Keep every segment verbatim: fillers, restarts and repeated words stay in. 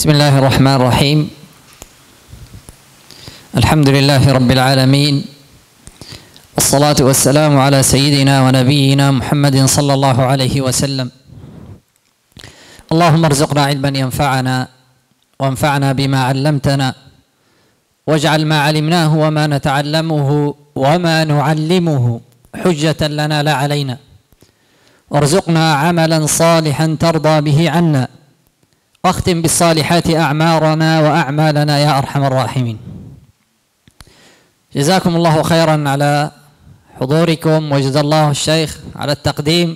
بسم الله الرحمن الرحيم. الحمد لله رب العالمين، والصلاة والسلام على سيدنا ونبينا محمد صلى الله عليه وسلم. اللهم ارزقنا علما ينفعنا وانفعنا بما علمتنا، واجعل ما علمناه وما نتعلمه وما نعلمه حجة لنا لا علينا، وارزقنا عملا صالحا ترضى به عنا، واختم بالصالحات أعمارنا وأعمالنا يا أرحم الراحمين. جزاكم الله خيرا على حضوركم، وجزا الله الشيخ على التقديم.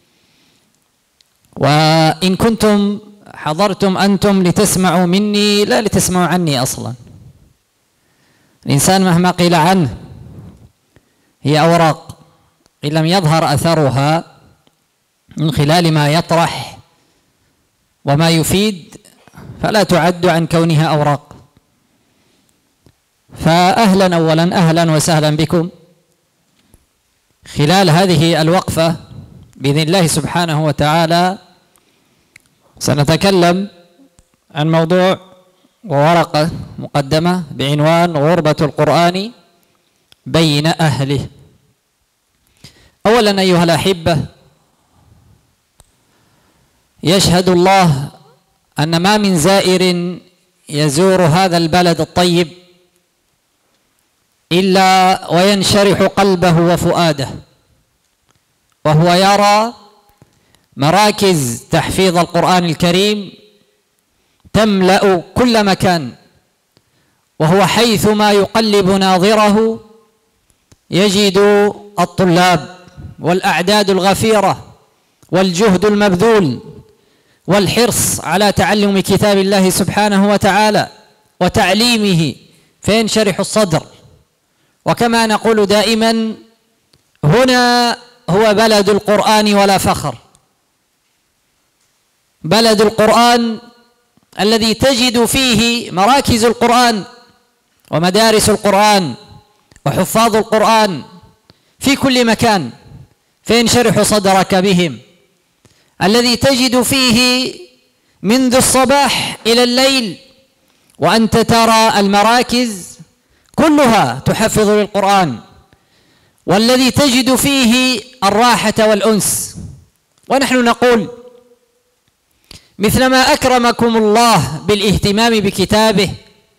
وإن كنتم حضرتم أنتم لتسمعوا مني لا لتسمعوا عني أصلا. الإنسان مهما قيل عنه هي أوراق، إن لم يظهر أثرها من خلال ما يطرح وما يفيد فلا تعد عن كونها أوراق. فأهلا أولا أهلا وسهلا بكم. خلال هذه الوقفة بإذن الله سبحانه وتعالى سنتكلم عن موضوع وورقة مقدمة بعنوان غربة القرآن بين أهله. أولا أيها الأحبة، يشهد الله أن ما من زائر يزور هذا البلد الطيب إلا وينشرح قلبه وفؤاده، وهو يرى مراكز تحفيظ القرآن الكريم تملأ كل مكان، وهو حيثما يقلب ناظره يجد الطلاب والأعداد الغفيرة والجهد المبذول والحرص على تعلم كتاب الله سبحانه وتعالى وتعليمه، فينشرح الصدر. وكما نقول دائما، هنا هو بلد القرآن ولا فخر، بلد القرآن الذي تجد فيه مراكز القرآن ومدارس القرآن وحفاظ القرآن في كل مكان، فينشرح صدرك بهم، الذي تجد فيه منذ الصباح إلى الليل وأنت ترى المراكز كلها تحفظ للقرآن، والذي تجد فيه الراحة والأنس. ونحن نقول مثلما أكرمكم الله بالاهتمام بكتابه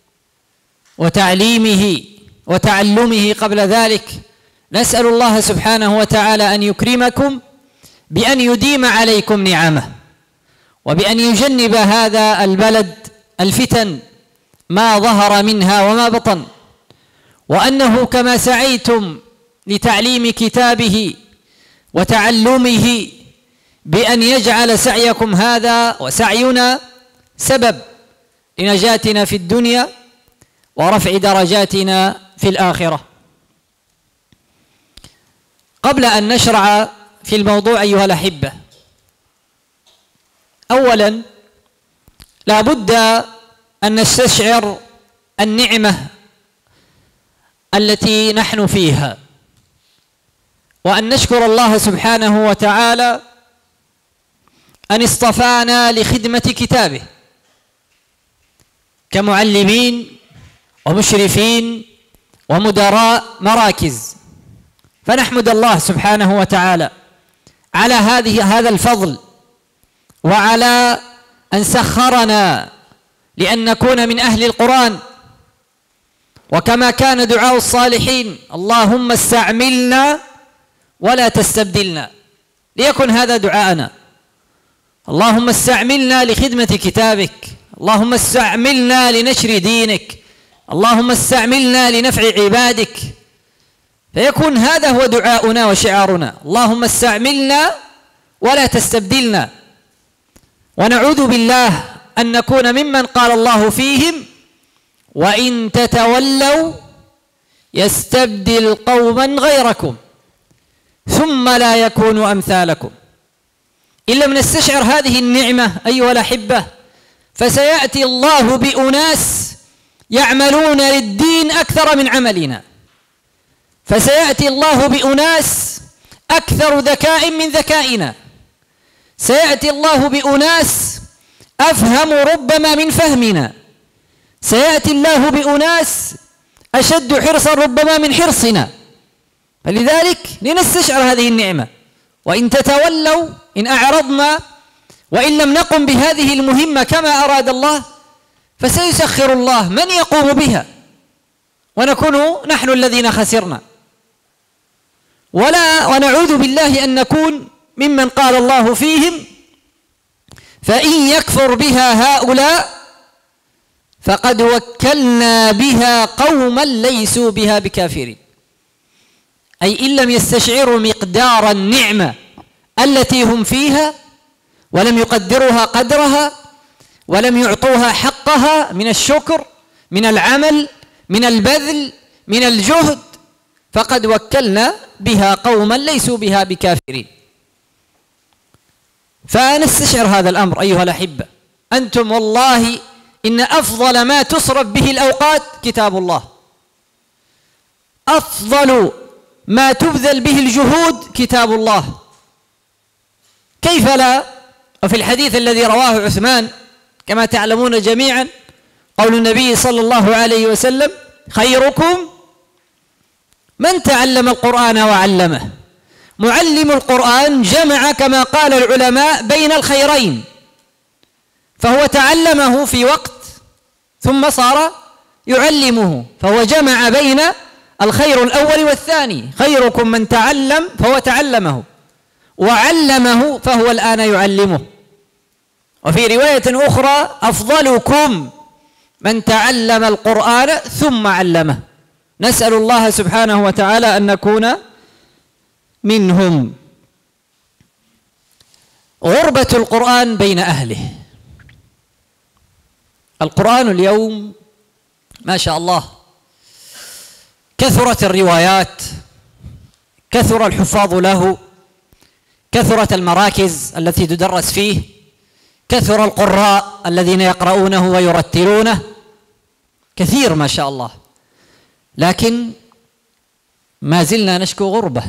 وتعليمه وتعلمه قبل ذلك، نسأل الله سبحانه وتعالى أن يكرمكم بأن يديم عليكم نعمه، وبأن يجنب هذا البلد الفتن ما ظهر منها وما بطن، وأنه كما سعيتم لتعليم كتابه وتعلمه بأن يجعل سعيكم هذا وسعينا سبب لنجاتنا في الدنيا ورفع درجاتنا في الآخرة. قبل أن نشرع في الموضوع أيها الأحبة، أولا لا بد أن نستشعر النعمة التي نحن فيها، وأن نشكر الله سبحانه وتعالى أن اصطفانا لخدمة كتابه كمعلمين ومشرفين ومدراء مراكز، فنحمد الله سبحانه وتعالى على هذه هذا الفضل، وعلى أن سخرنا لأن نكون من أهل القرآن. وكما كان دعاء الصالحين: اللهم استعملنا ولا تستبدلنا، ليكن هذا دعاءنا. اللهم استعملنا لخدمة كتابك، اللهم استعملنا لنشر دينك، اللهم استعملنا لنفع عبادك، فيكون هذا هو دعاؤنا وشعارنا: اللهم استعملنا ولا تستبدلنا. ونعوذ بالله أن نكون ممن قال الله فيهم: وإن تتولوا يستبدل قوما غيركم ثم لا يكونوا أمثالكم. إن لم نستشعر هذه النعمة أيها الأحبة، فسيأتي الله بأناس يعملون للدين أكثر من عملنا، فسيأتي الله بأناس أكثر ذكاء من ذكائنا، سيأتي الله بأناس أفهم ربما من فهمنا، سيأتي الله بأناس أشد حرصا ربما من حرصنا، فلذلك لنستشعر هذه النعمة. وإن تتولوا، إن أعرضنا وإن لم نقم بهذه المهمة كما أراد الله، فسيسخر الله من يقوم بها ونكون نحن الذين خسرنا، ولا ونعوذ بالله أن نكون ممن قال الله فيهم: فإن يكفر بها هؤلاء فقد وكلنا بها قوما ليسوا بها بكافرين. أي إن لم يستشعروا مقدار النعمة التي هم فيها ولم يقدروها قدرها ولم يعطوها حقها من الشكر، من العمل، من البذل، من الجهد، فقد وكلنا بها قوما ليسوا بها بكافرين. فنستشعر هذا الأمر أيها الأحبة. أنتم والله إن أفضل ما تصرف به الأوقات كتاب الله، أفضل ما تبذل به الجهود كتاب الله. كيف لا؟ وفي الحديث الذي رواه عثمان كما تعلمون جميعا قول النبي صلى الله عليه وسلم: خيركم من تعلم القرآن وعلمه. معلم القرآن جمع كما قال العلماء بين الخيرين، فهو تعلمه في وقت ثم صار يعلمه، فهو جمع بين الخير الأول والثاني. خيركم من تعلم، فهو تعلمه، وعلمه فهو الآن يعلمه. وفي رواية أخرى: أفضلكم من تعلم القرآن ثم علمه. نسأل الله سبحانه وتعالى أن نكون منهم. غربة القرآن بين أهله. القرآن اليوم ما شاء الله كثرت الروايات، كثر الحفاظ له، كثرت المراكز التي تدرس فيه، كثر القراء الذين يقرؤونه ويرتلونه، كثير ما شاء الله، لكن ما زلنا نشكو غربة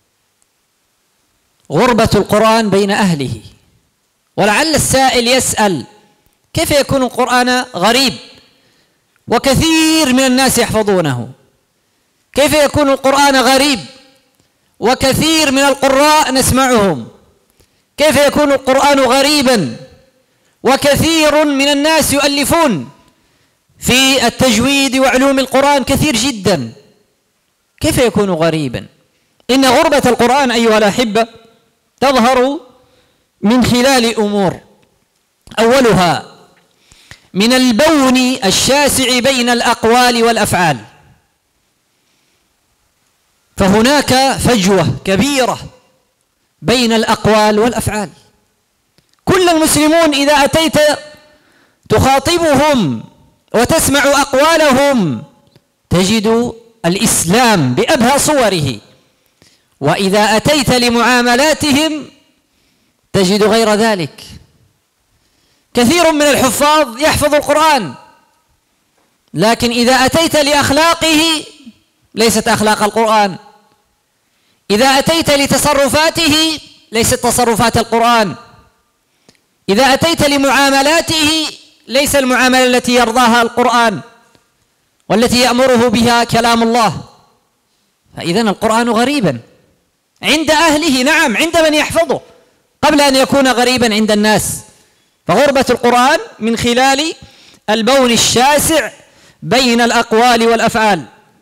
غربة القرآن بين أهله. ولعل السائل يسأل: كيف يكون القرآن غريب وكثير من الناس يحفظونه؟ كيف يكون القرآن غريب وكثير من القراء نسمعهم؟ كيف يكون القرآن غريبا وكثير من الناس يؤلفون في التجويد وعلوم القرآن كثير جدا؟ كيف يكون غريبا؟ إن غربة القرآن أيها الأحبة تظهر من خلال أمور. أولها من البون الشاسع بين الأقوال والأفعال، فهناك فجوة كبيرة بين الأقوال والأفعال. كل المسلمون إذا أتيت تخاطبهم وتسمع أقوالهم تجد الإسلام بأبهى صوره، وإذا أتيت لمعاملاتهم تجد غير ذلك. كثير من الحفاظ يحفظ القرآن، لكن إذا أتيت لأخلاقه ليست أخلاق القرآن، إذا أتيت لتصرفاته ليست تصرفات القرآن، إذا أتيت لمعاملاته ليس المعاملة التي يرضاها القرآن والتي يأمره بها كلام الله. فإذن القرآن غريبا عند أهله، نعم، عند من يحفظه، قبل أن يكون غريبا عند الناس. فغربة القرآن من خلال البون الشاسع بين الأقوال والأفعال.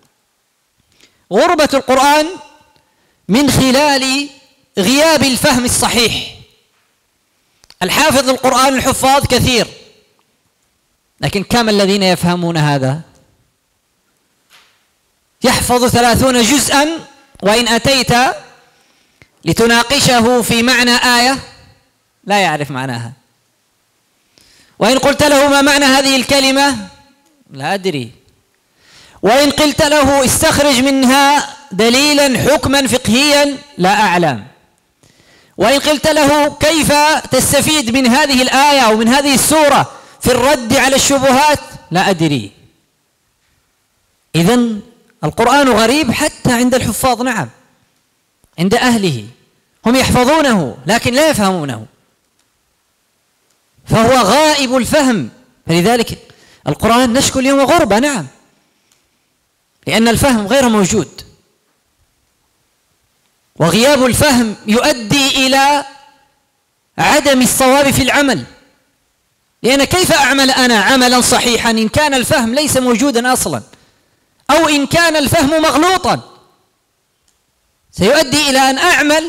غربة القرآن من خلال غياب الفهم الصحيح. الحافظ القرآن الحفاظ كثير، لكن كم الذين يفهمون هذا؟ يحفظ ثلاثون جزءا، وإن أتيت لتناقشه في معنى آية لا يعرف معناها، وإن قلت له ما معنى هذه الكلمة لا أدري، وإن قلت له استخرج منها دليلا حكما فقهيا لا أعلم، وإن قلت له كيف تستفيد من هذه الآية أو من هذه السورة في الرد على الشبهات لا أدري. إذن القرآن غريب حتى عند الحفاظ، نعم، عند أهله هم يحفظونه لكن لا يفهمونه. فهو غائب الفهم. فلذلك القرآن نشكو اليوم غربة، نعم، لأن الفهم غير موجود، وغياب الفهم يؤدي إلى عدم الصواب في العمل، لأن كيف أعمل أنا عملا صحيحا إن كان الفهم ليس موجودا أصلا، أو إن كان الفهم مغلوطا؟ سيؤدي إلى أن أعمل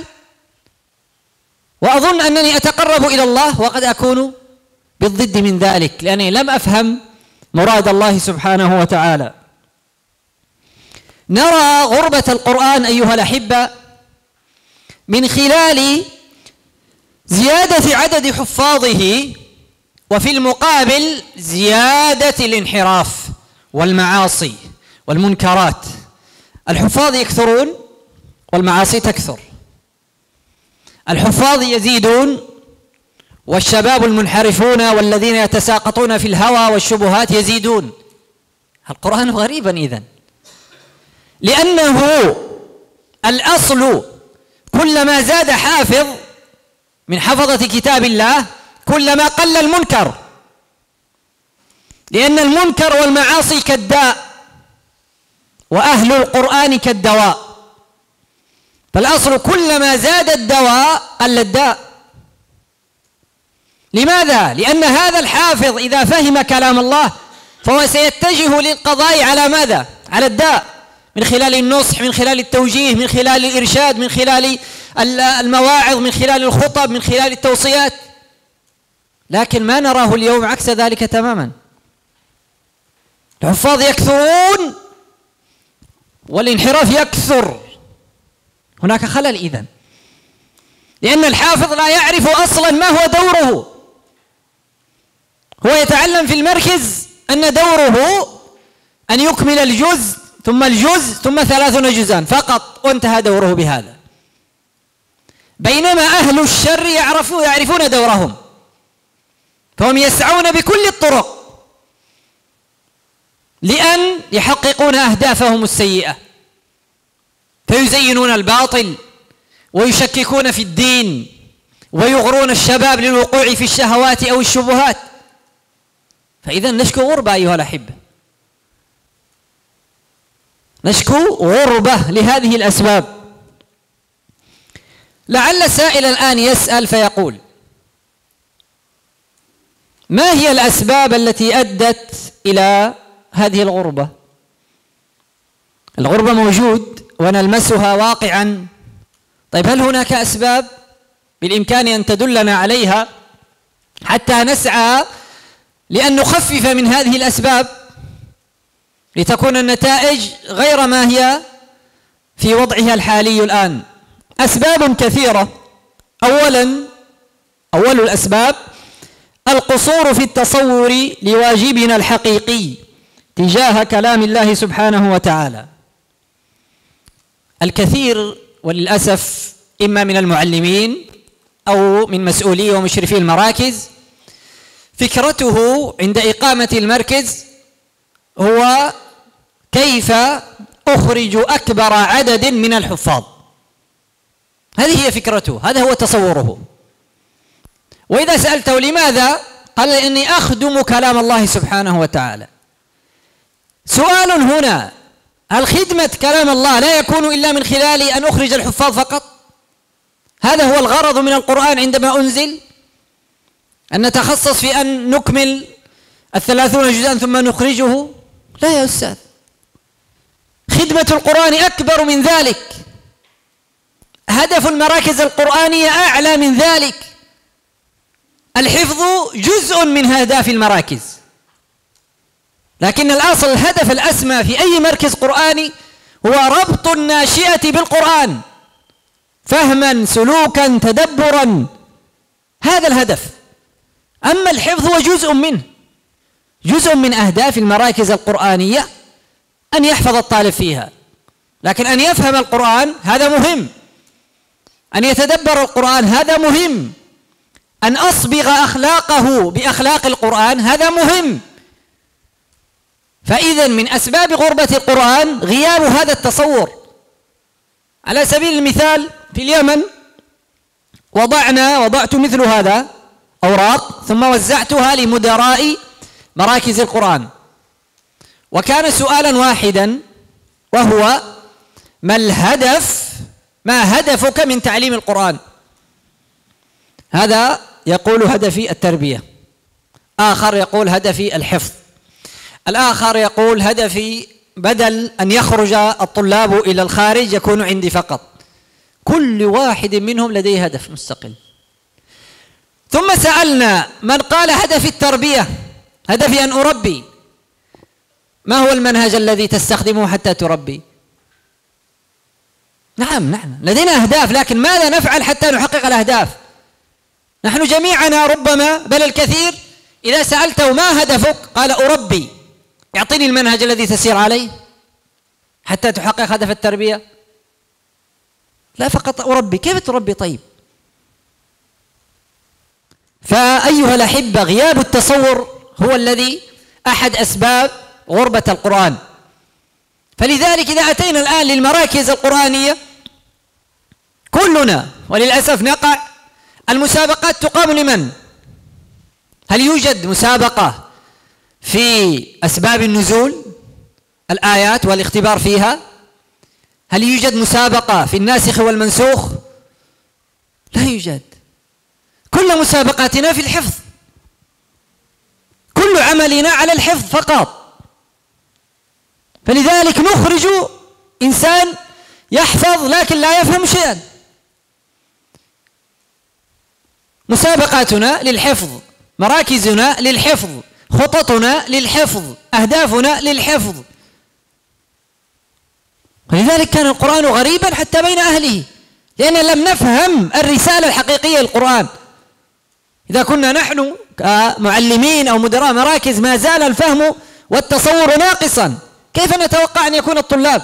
وأظن أنني أتقرب إلى الله وقد أكون بالضد من ذلك، لأنني لم أفهم مراد الله سبحانه وتعالى. نرى غربة القرآن أيها الأحبة من خلال زيادة عدد حفاظه، وفي المقابل زيادة الانحراف والمعاصي والمنكرات. الحفاظ يكثرون والمعاصي تكثر، الحفاظ يزيدون والشباب المنحرفون والذين يتساقطون في الهوى والشبهات يزيدون. القرآن غريبا إذن، لأنه الأصل كلما زاد حافظ من حفظة كتاب الله كلما قل المنكر، لأن المنكر والمعاصي كالداء وأهل القرآن كالدواء، فالأصل كلما زاد الدواء قل الداء. لماذا؟ لأن هذا الحافظ إذا فهم كلام الله فهو سيتجه للقضاء على ماذا؟ على الداء، من خلال النصح، من خلال التوجيه، من خلال الإرشاد، من خلال المواعظ، من خلال الخطب، من خلال التوصيات. لكن ما نراه اليوم عكس ذلك تماما، الحفاظ يكثرون والانحراف يكثر. هناك خلل إذن، لأن الحافظ لا يعرف أصلا ما هو دوره. هو يتعلم في المركز أن دوره أن يكمل الجزء ثم الجزء ثم ثلاثون جزءا فقط، وانتهى دوره بهذا. بينما أهل الشر يعرفون يعرفون دورهم، فهم يسعون بكل الطرق لأن يحققون أهدافهم السيئة، فيزينون الباطل ويشككون في الدين ويغرون الشباب للوقوع في الشهوات أو الشبهات. فإذا نشكو غربة أيها الأحبة، نشكو غربة لهذه الأسباب. لعل سائلا الآن يسأل فيقول: ما هي الأسباب التي أدت إلى هذه الغربة؟ الغربة موجود ونلمسها واقعا. طيب هل هناك أسباب بالإمكان أن تدلنا عليها حتى نسعى لأن نخفف من هذه الأسباب لتكون النتائج غير ما هي في وضعها الحالي الآن؟ أسباب كثيرة. أولا أول الأسباب القصور في التصور لواجبنا الحقيقي تجاه كلام الله سبحانه وتعالى. الكثير وللأسف إما من المعلمين أو من مسؤولي ومشرفي المراكز فكرته عند إقامة المركز هو كيف أخرج أكبر عدد من الحفاظ. هذه هي فكرته، هذا هو تصوره. وإذا سألته لماذا؟ قال: إني أخدم كلام الله سبحانه وتعالى. سؤال هنا: هل خدمة كلام الله لا يكون إلا من خلال أن أخرج الحفاظ فقط؟ هذا هو الغرض من القرآن عندما أنزل، أن نتخصص في أن نكمل الثلاثون جزءا ثم نخرجه؟ لا يا أستاذ، خدمة القرآن أكبر من ذلك، هدف المراكز القرآنية أعلى من ذلك. الحفظ جزء من أهداف المراكز، لكن الأصل الهدف الأسمى في أي مركز قرآني هو ربط الناشئة بالقرآن فهما سلوكا تدبرا، هذا الهدف. أما الحفظ هو جزء منه، جزء من أهداف المراكز القرآنية أن يحفظ الطالب فيها، لكن أن يفهم القرآن هذا مهم، أن يتدبر القرآن هذا مهم، أن أصبغ أخلاقه بأخلاق القرآن هذا مهم. فإذا من أسباب غربة القرآن غياب هذا التصور. على سبيل المثال في اليمن وضعنا وضعت مثل هذا أوراق ثم وزعتها لمدراء مراكز القرآن، وكان سؤالا واحدا وهو: ما الهدف ما هدفك من تعليم القرآن؟ هذا يقول هدفي التربية، آخر يقول هدفي الحفظ، الآخر يقول هدفي بدل أن يخرج الطلاب إلى الخارج يكون عندي فقط. كل واحد منهم لديه هدف مستقل. ثم سألنا من قال هدفي التربية، هدفي أن أربي، ما هو المنهج الذي تستخدمه حتى تربي؟ نعم نعم لدينا أهداف، لكن ماذا نفعل حتى نحقق الأهداف؟ نحن جميعنا ربما بل الكثير إذا سألته ما هدفك قال أربي. يعطيني المنهج الذي تسير عليه حتى تحقق هدف التربية؟ لا، فقط أربي. كيف تربي طيب؟ فأيها الأحبة، غياب التصور هو الذي أحد أسباب غربة القرآن. فلذلك إذا أتينا الآن للمراكز القرآنية كلنا وللأسف نقع، المسابقات تقام لمن؟ هل يوجد مسابقة في أسباب النزول الآيات والاختبار فيها؟ هل يوجد مسابقة في الناسخ والمنسوخ؟ لا يوجد. كل مسابقاتنا في الحفظ، كل عملنا على الحفظ فقط. فلذلك نخرج إنسان يحفظ لكن لا يفهم شيئا. مسابقاتنا للحفظ، مراكزنا للحفظ، خططنا للحفظ، أهدافنا للحفظ. ولذلك كان القرآن غريبا حتى بين أهله، لأن لم نفهم الرسالة الحقيقية للقرآن. إذا كنا نحن كمعلمين أو مدراء مراكز ما زال الفهم والتصور ناقصا، كيف نتوقع أن يكون الطلاب؟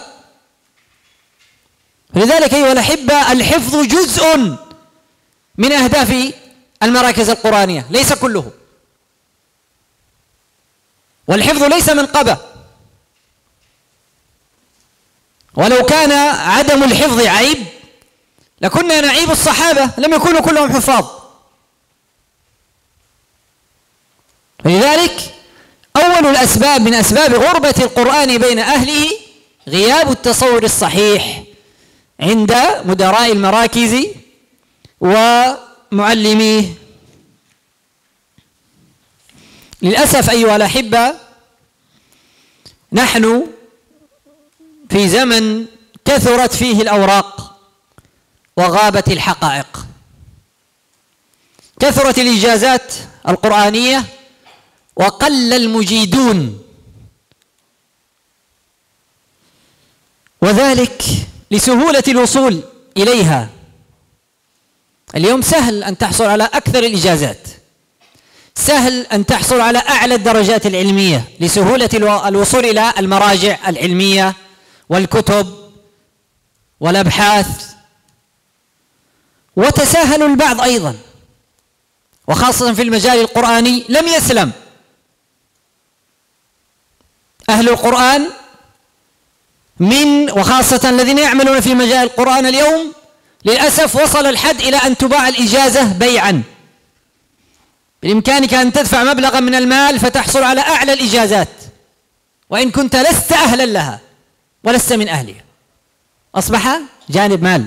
لذلك أيها الأحبة، الحفظ جزء من أهداف المراكز القرآنية، ليس كله. والحفظ ليس منقبة، ولو كان عدم الحفظ عيب لكنا نعيب الصحابة، لم يكونوا كلهم حفاظ. لذلك أول الأسباب من أسباب غربة القرآن بين أهله غياب التصور الصحيح عند مدراء المراكز ومعلميه. للأسف أيها الأحبة، نحن في زمن كثرت فيه الأوراق وغابت الحقائق. كثرت الإجازات القرآنية وقل المجيدون، وذلك لسهولة الوصول إليها. اليوم سهل أن تحصل على أكثر الإجازات، سهل أن تحصل على أعلى الدرجات العلمية لسهولة الوصول إلى المراجع العلمية والكتب والأبحاث. وتساهل البعض أيضا، وخاصة في المجال القرآني لم يسلم. أهل القرآن من وخاصة الذين يعملون في مجال القرآن اليوم للأسف وصل الحد إلى أن تباع الإجازة بيعا. بإمكانك أن تدفع مبلغا من المال فتحصل على أعلى الإجازات، وإن كنت لست أهلا لها ولست من أهلها، أصبح جانب مال.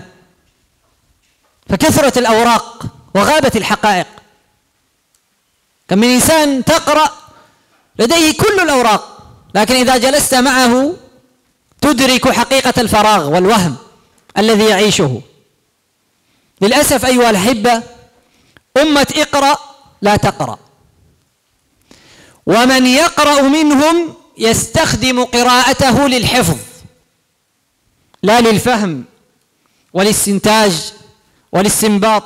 فكثرت الأوراق وغابت الحقائق. كم من إنسان تقرأ لديه كل الأوراق، لكن إذا جلست معه تدرك حقيقة الفراغ والوهم الذي يعيشه. للأسف أيها الأحبة، أمة اقرأ لا تقرأ، ومن يقرأ منهم يستخدم قراءته للحفظ لا للفهم والاستنتاج والاستنباط.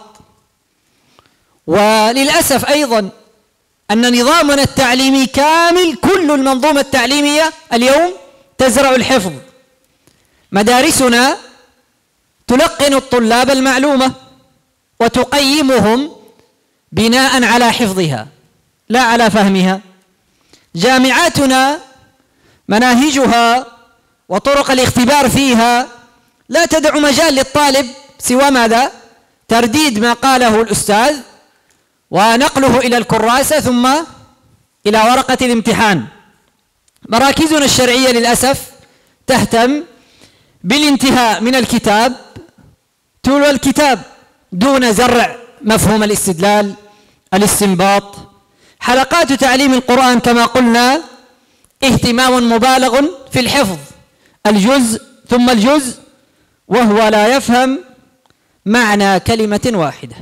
وللأسف أيضا أن نظامنا التعليمي كامل، كل المنظومة التعليمية اليوم تزرع الحفظ. مدارسنا تلقن الطلاب المعلومة وتقيمهم بناء على حفظها لا على فهمها. جامعاتنا مناهجها وطرق الاختبار فيها لا تدع مجال للطالب سوى ماذا؟ ترديد ما قاله الأستاذ ونقله إلى الكراسة ثم إلى ورقة الامتحان. مراكزنا الشرعية للأسف تهتم بالانتهاء من الكتاب تلو الكتاب دون زرع مفهوم الاستدلال، الاستنباط. حلقات تعليم القرآن كما قلنا اهتمام مبالغ في الحفظ، الجزء ثم الجزء، وهو لا يفهم معنى كلمة واحدة.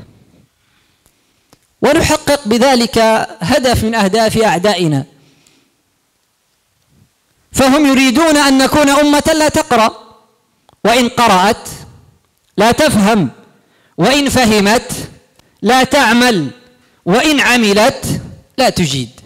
ونحقق بذلك هدف من أهداف أعدائنا، فهم يريدون أن نكون أمة لا تقرأ، وإن قرأت لا تفهم، وإن فهمت لا تعمل، وإن عملت لا تجيد.